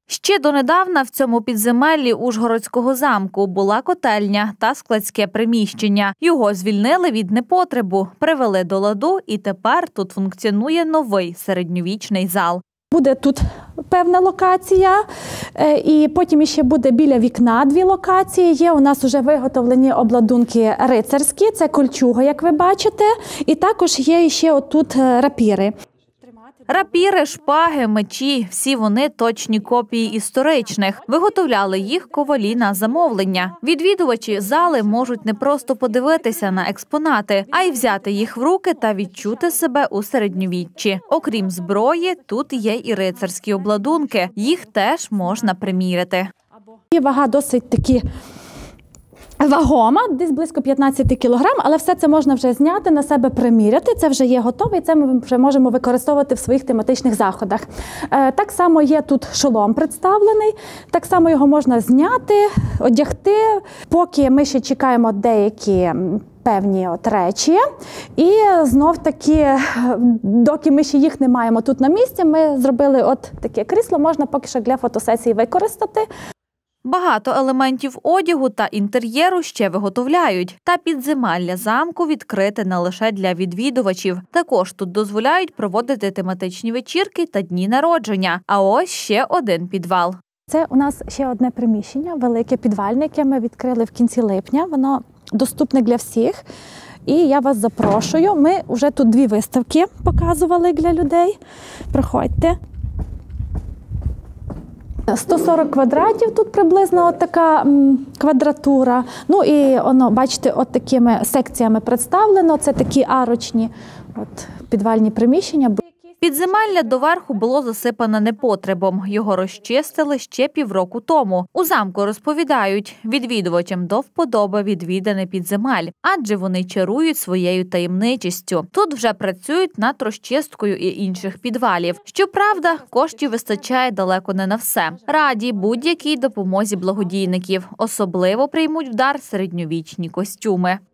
Ще донедавна в цьому підземеллі Ужгородського замку була котельня та складське приміщення. Його звільнили від непотребу, привели до ладу і тепер тут функціонує новий середньовічний зал. Буде тут певна локація, і потім ще буде біля вікна 2 локації. Є у нас вже виготовлені обладунки рицарські, це кольчуга, як ви бачите, і також є ще отут рапіри. Рапіри, шпаги, мечі – всі вони точні копії історичних. Виготовляли їх ковалі на замовлення. Відвідувачі зали можуть не просто подивитися на експонати, а й взяти їх в руки та відчути себе у середньовіччі. Окрім зброї, тут є і рицарські обладунки. Їх теж можна приміряти. Вага досить таки вагома, десь близько 15 кілограм, але все це можна вже зняти, на себе приміряти, це вже є готове, і це ми вже можемо використовувати в своїх тематичних заходах. Так само є тут шолом представлений, так само його можна зняти, одягти, поки ми ще чекаємо деякі певні речі. І знов-таки, доки ми ще їх не маємо тут на місці, ми зробили таке крісло, можна поки що для фотосесії використати. Багато елементів одягу та інтер'єру ще виготовляють. Та підземелля замку відкрите не лише для відвідувачів. Також тут дозволяють проводити тематичні вечірки та дні народження. А ось ще один підвал. Це у нас ще одне приміщення, велике підвальне, яке ми відкрили в кінці липня. Воно доступне для всіх. І я вас запрошую. Ми вже тут 2 виставки показували для людей. Приходьте. 140 квадратів тут приблизно така квадратура. Ну і воно, бачите, такими секціями представлено. Це такі арочні підвальні приміщення. Підземелля доверху було засипане непотребом. Його розчистили ще 1,5 року тому. У замку розповідають, відвідувачам до вподоби відвідане підземель, адже вони чарують своєю таємничістю. Тут вже працюють над розчисткою і інших підвалів. Щоправда, коштів вистачає далеко не на все. Раді будь-якій допомозі благодійників. Особливо приймуть вдар середньовічні костюми.